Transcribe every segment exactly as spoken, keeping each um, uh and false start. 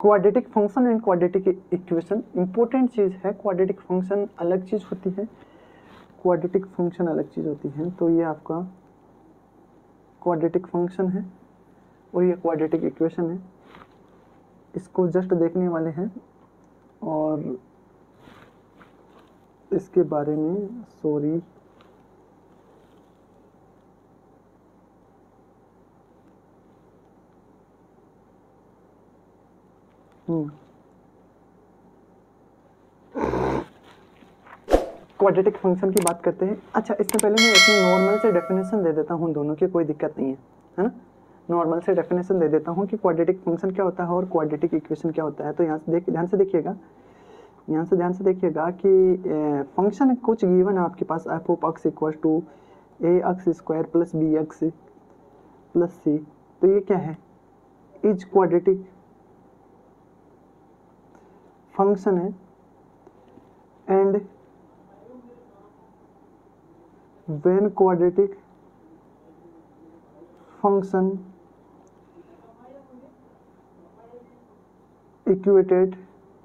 Quadratic function and quadratic equation important चीज़ है। Quadratic function अलग चीज़ होती है, क्वाड्रेटिक फंक्शन अलग चीज़ होती है। तो ये आपका क्वाड्रेटिक फंक्शन है और ये क्वाड्रेटिक इक्वेशन है, इसको जस्ट देखने वाले हैं और इसके बारे में सॉरी हम्म क्वाड्रेटिक फंक्शन की बात करते हैं। अच्छा, इससे पहले मैं इसमें नॉर्मल से डेफिनेशन दे देता हूँ दोनों की, कोई दिक्कत नहीं है, है ना। नॉर्मल से डेफिनेशन दे देता हूँ कि क्वाड्रेटिक फंक्शन क्या होता है और क्वाड्रेटिक इक्वेशन क्या होता है। तो यहाँ से देख ध्यान से देखिएगा, यहाँ से ध्यान से देखिएगा कि फंक्शन कुछ गिवन है आपके पास, f of x equal to a x square plus b x plus c. तो ये क्या है, इज क्वाड्रेटिक फंक्शन है and when quadratic function equated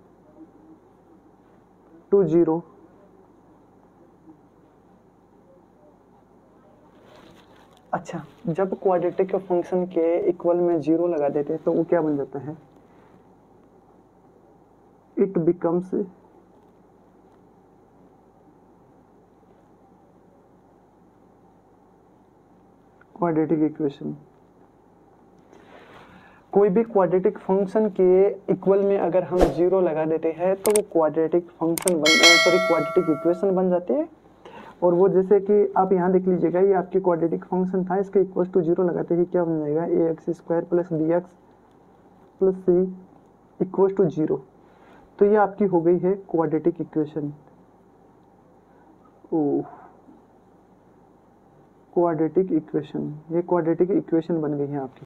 to zero, अच्छा जब क्वाड्रेटिक फंक्शन के इक्वल में जीरो लगा देते हैं तो वो क्या बन जाता है, इट बिकम्स क्वाड्रेटिक इक्वेशन। कोई भी क्वाड्रेटिक फंक्शन के इक्वल में अगर हम जीरो लगा देते हैं तो वो क्वाड्रेटिक फंक्शन बन सॉरी क्वाड्रेटिक इक्वेशन बन जाती है। और वो जैसे कि आप यहाँ देख लीजिएगा, ये आपकी क्वाड्रेटिक फंक्शन था, इसके इक्वल टू जीरो लगाते ही क्या बन जाएगा, a x square plus b x plus c equal to zero. तो ये आपकी हो गई है quadratic equation. Oh, quadratic equation, ये क्वाड्रेटिक इक्वेशन बन गई है आपकी।